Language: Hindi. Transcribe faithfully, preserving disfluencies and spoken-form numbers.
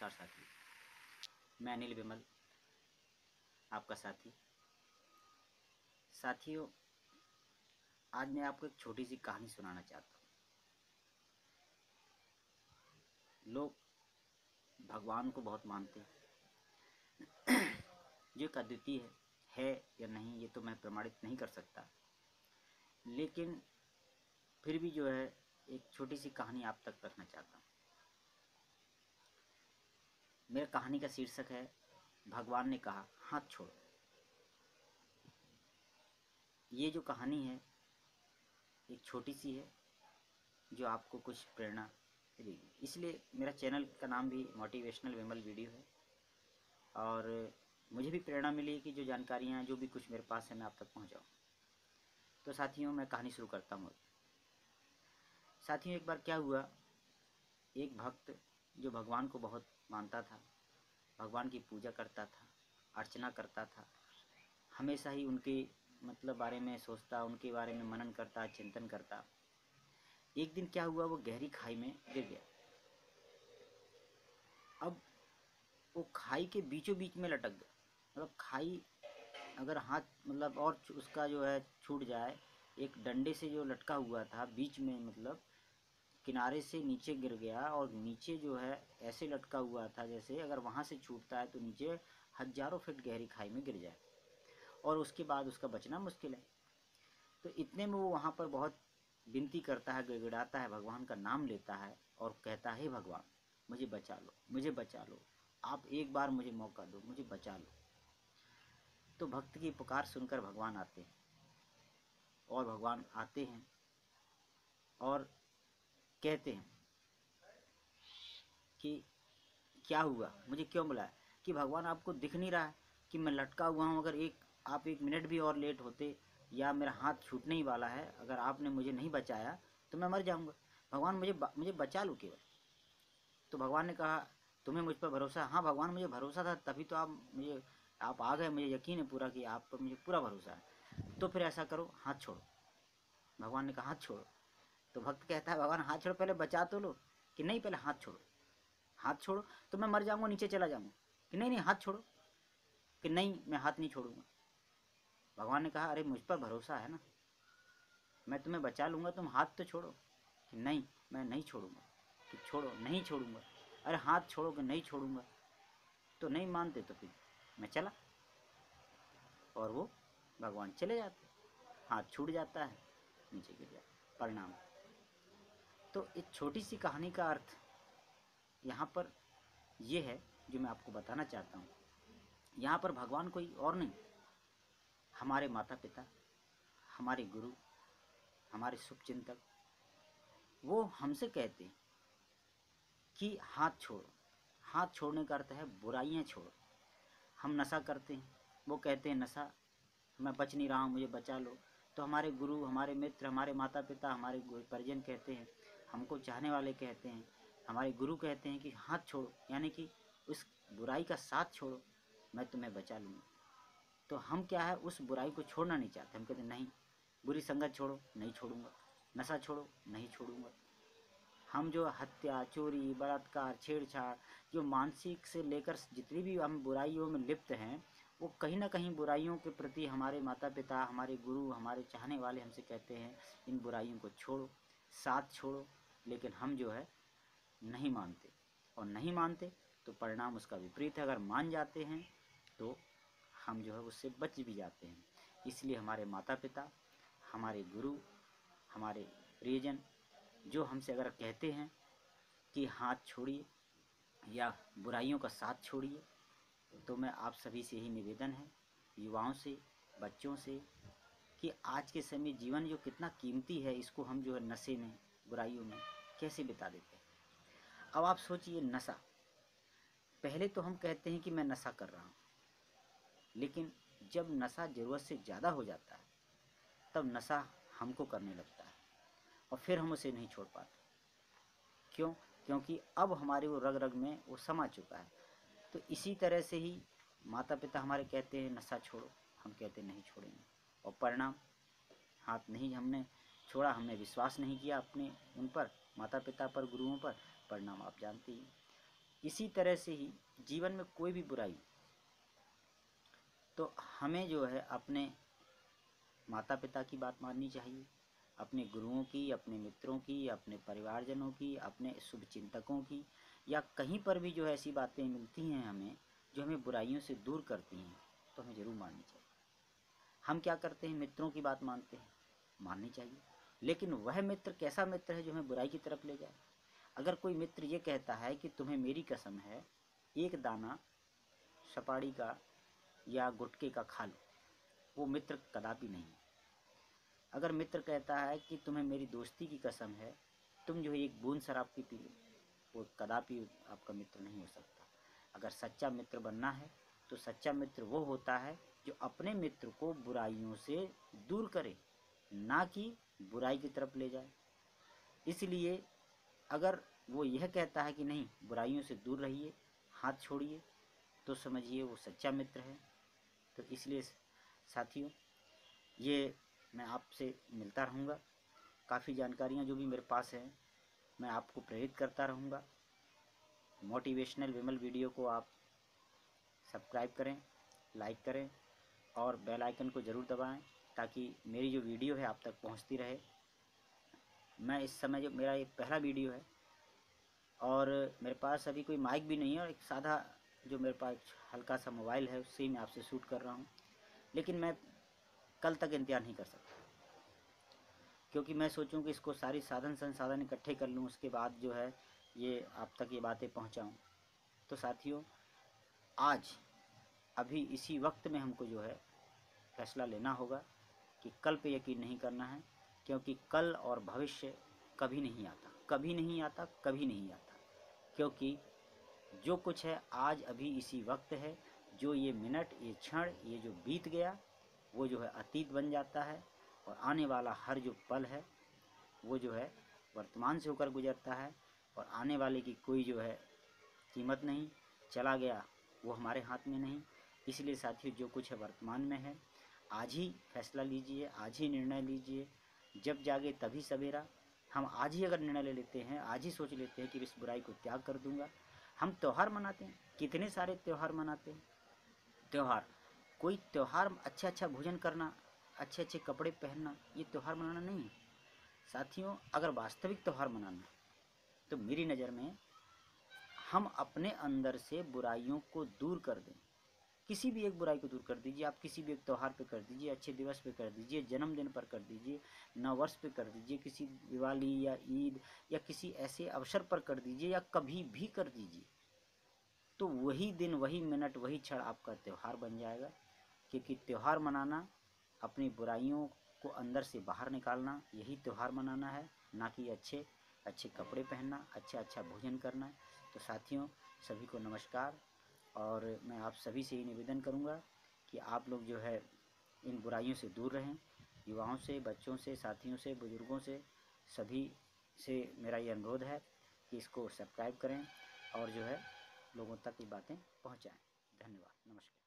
नमस्कार साथियों, मैं अनिल विमल आपका साथी। साथियों, आज मैं आपको एक छोटी सी कहानी सुनाना चाहता हूँ। लोग भगवान को बहुत मानते हैं। जो एक अद्वितीय है, है या नहीं ये तो मैं प्रमाणित नहीं कर सकता, लेकिन फिर भी जो है एक छोटी सी कहानी आप तक रखना चाहता हूँ। मेरे कहानी का शीर्षक है भगवान ने कहा हाथ छोड़ो। ये जो कहानी है एक छोटी सी है जो आपको कुछ प्रेरणा देगी, इसलिए मेरा चैनल का नाम भी मोटिवेशनल विमल वीडियो है। और मुझे भी प्रेरणा मिली कि जो जानकारियाँ जो भी कुछ मेरे पास है मैं आप तक पहुँचाऊँ। तो साथियों, मैं कहानी शुरू करता हूँ। साथियों, एक बार क्या हुआ, एक भक्त जो भगवान को बहुत मानता था, भगवान की पूजा करता था, अर्चना करता था, हमेशा ही उनके मतलब बारे में सोचता, उनके बारे में मनन करता, चिंतन करता। एक दिन क्या हुआ, वो गहरी खाई में गिर गया। अब वो खाई के बीचों बीच में लटक गया। मतलब खाई अगर हाथ मतलब और उसका जो है छूट जाए, एक डंडे से जो लटका हुआ था बीच में, मतलब किनारे से नीचे गिर गया और नीचे जो है ऐसे लटका हुआ था जैसे अगर वहाँ से छूटता है तो नीचे हजारों फीट गहरी खाई में गिर जाए और उसके बाद उसका बचना मुश्किल है। तो इतने में वो वहाँ पर बहुत विनती करता है, गिड़गिड़ाता है, भगवान का नाम लेता है और कहता है, भगवान मुझे बचा लो, मुझे बचा लो, आप एक बार मुझे मौका दो, मुझे बचा लो। तो भक्त की पुकार सुनकर भगवान आते हैं और भगवान आते हैं और कहते हैं कि क्या हुआ, मुझे क्यों बुलाया? कि भगवान आपको दिख नहीं रहा है कि मैं लटका हुआ हूँ, अगर एक आप एक मिनट भी और लेट होते या मेरा हाथ छूटने ही वाला है, अगर आपने मुझे नहीं बचाया तो मैं मर जाऊँगा। भगवान मुझे मुझे बचा लो केवल। तो भगवान ने कहा तुम्हें मुझ पर भरोसा है? हाँ भगवान, मुझे भरोसा था, तभी तो आप मुझे आप आ गए, मुझे यकीन है पूरा कि आप पर मुझे पूरा भरोसा है। तो फिर ऐसा करो, हाथ छोड़ो। भगवान ने कहा हाथ छोड़ो। तो भक्त कहता है भगवान हाथ छोड़ो, पहले बचा तो लो। कि नहीं, पहले हाथ छोड़ो। हाथ छोड़ो तो मैं मर जाऊंगा, नीचे चला जाऊंगा। कि नहीं नहीं हाथ छोड़ो। कि नहीं, मैं हाथ नहीं छोड़ूंगा। भगवान ने कहा अरे मुझ पर भरोसा है ना, मैं तुम्हें बचा लूंगा, तुम हाथ तो छोड़ो। कि नहीं, मैं नहीं छोड़ूंगा। कि छोड़ो, नहीं छोड़ूंगा। अरे हाथ छोड़ो। कि नहीं छोड़ूंगा। तो नहीं मानते तो फिर मैं चला। और वो भगवान चले जाते, हाथ छूट जाता है, नीचे गिर जाता। परिणाम। तो एक छोटी सी कहानी का अर्थ यहाँ पर ये है जो मैं आपको बताना चाहता हूँ। यहाँ पर भगवान कोई और नहीं, हमारे माता पिता, हमारे गुरु, हमारे शुभचिंतक, वो हमसे कहते हैं कि हाथ छोड़ो। हाथ छोड़ने का अर्थ है बुराइयाँ छोड़ो। हम नशा करते हैं, वो कहते हैं नशा, मैं बच नहीं रहा हूँ, मुझे बचा लो। तो हमारे गुरु, हमारे मित्र, हमारे माता पिता, हमारे परिजन कहते हैं, हमको चाहने वाले कहते हैं, हमारे गुरु कहते हैं कि हाथ छोड़ो, यानी कि उस बुराई का साथ छोड़ो, मैं तुम्हें बचा लूँगा। तो हम क्या है, उस बुराई को छोड़ना नहीं चाहते। हम कहते नहीं, बुरी संगत छोड़ो, नहीं छोड़ूंगा। नशा छोड़ो, नहीं छोड़ूंगा। हम जो हत्या, चोरी, बलात्कार, छेड़छाड़, जो मानसिक से लेकर जितनी भी हम बुराइयों में लिप्त हैं, वो कहीं ना कहीं बुराइयों के प्रति हमारे माता पिता, हमारे गुरु, हमारे चाहने वाले हमसे कहते हैं इन बुराइयों को छोड़ो, साथ छोड़ो। लेकिन हम जो है नहीं मानते, और नहीं मानते तो परिणाम उसका विपरीत है। अगर मान जाते हैं तो हम जो है उससे बच भी जाते हैं। इसलिए हमारे माता पिता, हमारे गुरु, हमारे प्रियजन जो हमसे अगर कहते हैं कि हाथ छोड़िए या बुराइयों का साथ छोड़िए, तो मैं आप सभी से ही निवेदन है, युवाओं से, बच्चों से, कि आज के समय जीवन जो कितना कीमती है, इसको हम जो है नशे में, बुराइयों में कैसे बिता देते हैं। अब आप सोचिए, नशा, पहले तो हम कहते हैं कि मैं नशा कर रहा हूँ, लेकिन जब नशा ज़रूरत से ज़्यादा हो जाता है तब नशा हमको करने लगता है और फिर हम उसे नहीं छोड़ पाते। क्यों? क्योंकि अब हमारे वो रग रग में वो समा चुका है। तो इसी तरह से ही माता पिता हमारे कहते हैं नशा छोड़ो, हम कहते नहीं छोड़ेंगे, और परिणाम हाथ नहीं हमने छोड़ा, हमने विश्वास नहीं किया अपने उन पर, माता पिता पर, गुरुओं पर, परिणाम आप जानते ही। इसी तरह से ही जीवन में कोई भी बुराई, तो हमें जो है अपने माता पिता की बात माननी चाहिए, अपने गुरुओं की, अपने मित्रों की, अपने परिवारजनों की, अपने शुभचिंतकों की, या कहीं पर भी जो ऐसी बातें मिलती हैं हमें जो हमें बुराइयों से दूर करती हैं, तो हमें ज़रूर माननी चाहिए। हम क्या करते हैं, मित्रों की बात मानते हैं, माननी चाहिए, लेकिन वह मित्र कैसा मित्र है जो हमें बुराई की तरफ ले जाए। अगर कोई मित्र ये कहता है कि तुम्हें मेरी कसम है एक दाना सपाड़ी का या गुटखे का खा लो, वो मित्र कदापि नहीं। अगर मित्र कहता है कि तुम्हें मेरी दोस्ती की कसम है, तुम जो है एक बूंद शराब की पी लो, वो कदापि आपका मित्र नहीं हो सकता। अगर सच्चा मित्र बनना है तो सच्चा मित्र वो होता है जो अपने मित्र को बुराइयों से दूर करे, ना कि बुराई की तरफ ले जाए। इसलिए अगर वो यह कहता है कि नहीं बुराइयों से दूर रहिए, हाथ छोड़िए, तो समझिए वो सच्चा मित्र है। तो इसलिए साथियों, ये मैं आपसे मिलता रहूँगा, काफ़ी जानकारियाँ जो भी मेरे पास हैं मैं आपको प्रेरित करता रहूँगा। मोटिवेशनल विमल वीडियो को आप सब्सक्राइब करें, लाइक करें और बेल आइकन को ज़रूर दबाएं ताकि मेरी जो वीडियो है आप तक पहुंचती रहे। मैं इस समय जो मेरा ये पहला वीडियो है और मेरे पास अभी कोई माइक भी नहीं है और एक साधा जो मेरे पास हल्का सा मोबाइल है उससे ही मैं आपसे शूट कर रहा हूँ, लेकिन मैं कल तक इंतजार नहीं कर सकता, क्योंकि मैं सोचूं कि इसको सारी साधन संसाधन इकट्ठे कर लूँ, उसके बाद जो है ये आप तक ये बातें पहुँचाऊँ। तो साथियों, आज अभी इसी वक्त में हमको जो है फैसला लेना होगा कि कल पे यकीन नहीं करना है, क्योंकि कल और भविष्य कभी नहीं आता, कभी नहीं आता, कभी नहीं आता। क्योंकि जो कुछ है आज अभी इसी वक्त है, जो ये मिनट, ये क्षण, ये जो बीत गया वो जो है अतीत बन जाता है, और आने वाला हर जो पल है वो जो है वर्तमान से होकर गुजरता है, और आने वाले की कोई जो है कीमत नहीं, चला गया वो हमारे हाथ में नहीं। इसलिए साथियों, जो कुछ है वर्तमान में है, आज ही फैसला लीजिए, आज ही निर्णय लीजिए। जब जागे तभी सवेरा। हम आज ही अगर निर्णय ले लेते हैं, आज ही सोच लेते हैं कि इस बुराई को त्याग कर दूंगा। हम त्यौहार मनाते हैं, कितने सारे त्यौहार मनाते हैं। त्यौहार, कोई त्यौहार अच्छा अच्छा भोजन करना, अच्छे अच्छे कपड़े पहनना, ये त्यौहार मनाना नहीं है साथियों। अगर वास्तविक त्यौहार मनाना तो मेरी नज़र में हम अपने अंदर से बुराइयों को दूर कर दें। किसी भी एक बुराई को दूर कर दीजिए, आप किसी भी एक त्यौहार पे कर दीजिए, अच्छे दिवस पे कर दीजिए, जन्मदिन पर कर दीजिए, नववर्ष पे कर दीजिए, किसी दिवाली या ईद या किसी ऐसे अवसर पर कर दीजिए, या कभी भी कर दीजिए, तो वही दिन, वही मिनट, वही क्षण आपका त्यौहार बन जाएगा। क्योंकि त्यौहार मनाना, अपनी बुराइयों को अंदर से बाहर निकालना, यही त्यौहार मनाना है, ना कि अच्छे अच्छे कपड़े पहनना, अच्छा अच्छा भोजन करना। तो साथियों, सभी को नमस्कार, और मैं आप सभी से ही निवेदन करूंगा कि आप लोग जो है इन बुराइयों से दूर रहें। युवाओं से, बच्चों से, साथियों से, बुज़ुर्गों से, सभी से मेरा ये अनुरोध है कि इसको सब्सक्राइब करें और जो है लोगों तक ये बातें पहुंचाएं। धन्यवाद, नमस्कार।